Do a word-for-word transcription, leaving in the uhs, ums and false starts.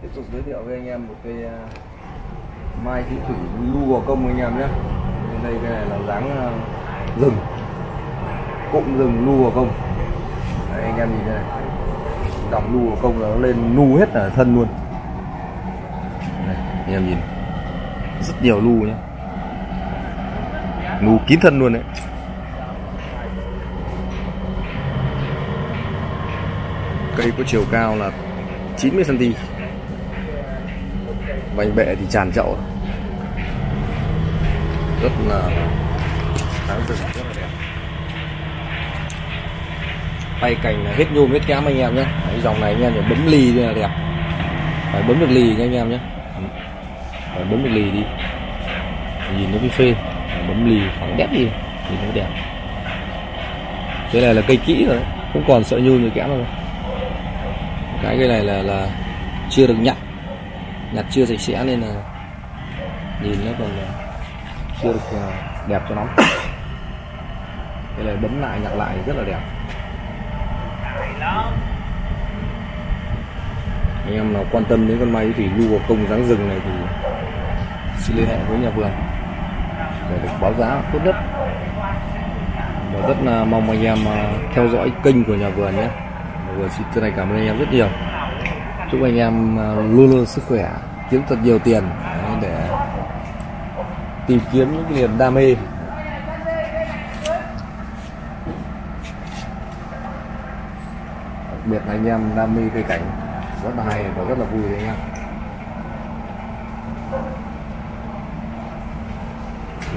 Tiếp tục giới thiệu với anh em một cây uh, mai khí thủy lu gò công anh em nhé. Đây cái này là dáng uh, rừng, cụm rừng lu gò công. Đấy, anh em nhìn đây này, dòng lu gò công là nó lên nu hết ở thân luôn. Đây, anh em nhìn rất nhiều lu nhé, nu kín thân luôn đấy. Cây có chiều cao là chín mươi xăng ti mét, vành bệ thì tràn chậu, rất là dáng rừng rất là đẹp. Tay cành là hết nhôm hết kém anh em nhé. Đấy, dòng này anh em phải bấm lì là đẹp, phải bấm được lì nha anh em nhé, phải bấm được lì đi nhìn nó mới phê, phải bấm lì phẳng đét đi thì nó đẹp. Cái này là cây kỹ rồi đấy, không còn sợ nhôm như kém đâu. Cái cây này là là chưa được nhặt, nhặt chưa sạch sẽ nên là nhìn nó còn chưa được đẹp cho lắm. Cái này bấm lại nhặt lại rất là đẹp. Anh em nào quan tâm đến con mai thủy lu gò công dáng rừng này thì xin liên hệ với nhà vườn để được báo giá tốt nhất. Và rất là mong anh em theo dõi kênh của nhà vườn nhé. Nhà vườn xin chân thành cảm ơn anh em rất nhiều. Chúc anh em luôn luôn sức khỏe, kiếm thật nhiều tiền để tìm kiếm những cái niềm đam mê. Đặc biệt là anh em đam mê cây cảnh rất là hay và rất là vui đấy anh em.